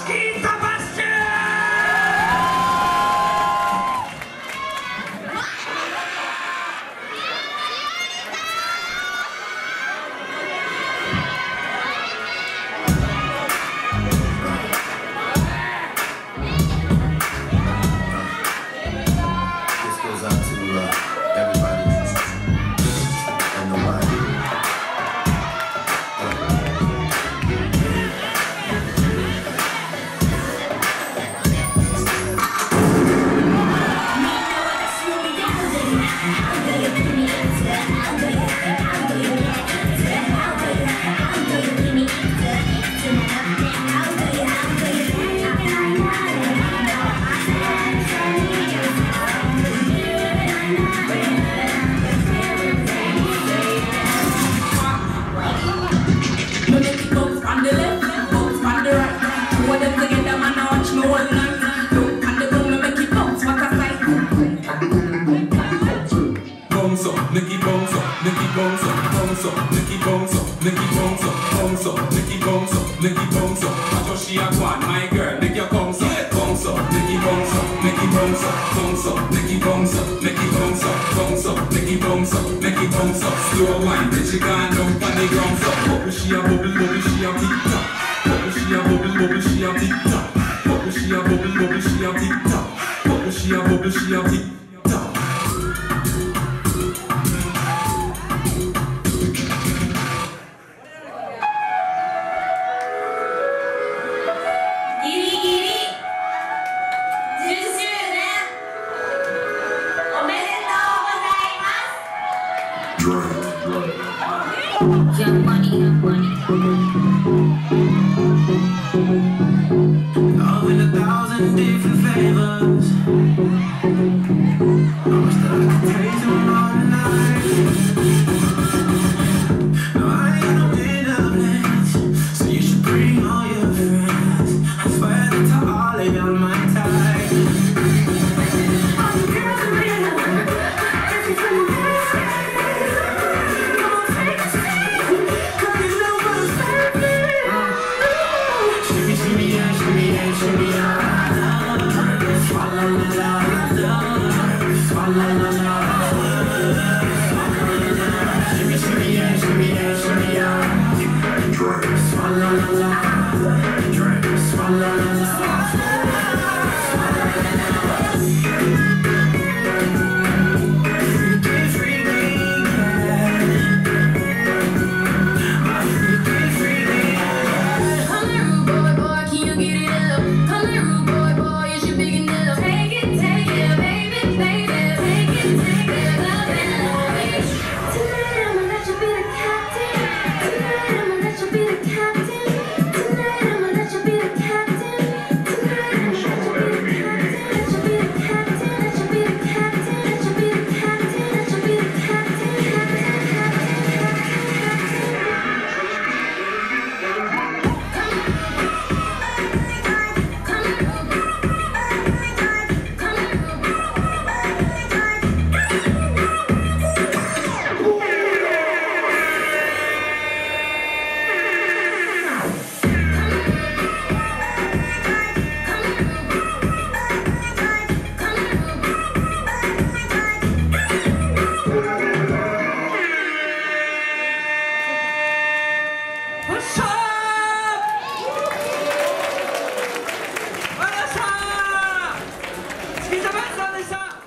Nicky bounce up, Nicky bounce up, bounce up, Nicky bounce up, Nicky bounce up, bounce up, Nicky bounce up, Nicky bounce up. I thought she a one, my girl, Nicky bounce up, bounce up, Nicky bounce up, Nicky bounce up, bounce up, Nicky bounce up, Nicky bounce up, bounce up, Nicky bounce up, Nicky bounce up. Slow wine, then she gone down on the ground. So bubble, she a bubble, bubble, she a tick tock. Bubble, she a bubble, bubble, she a tick tock. Bubble, she a bubble, bubble, she a tick tock. Bubble, she a bubble, she a tick tock. Young money, young money. Love in 1,000 different flavors. I wish that I could taste them all night. No, I ain't no plans, so you should bring all your friends. I swear that to all of y'all my type. All the girls are real, every from the Ska vi ta med oss Vanessa?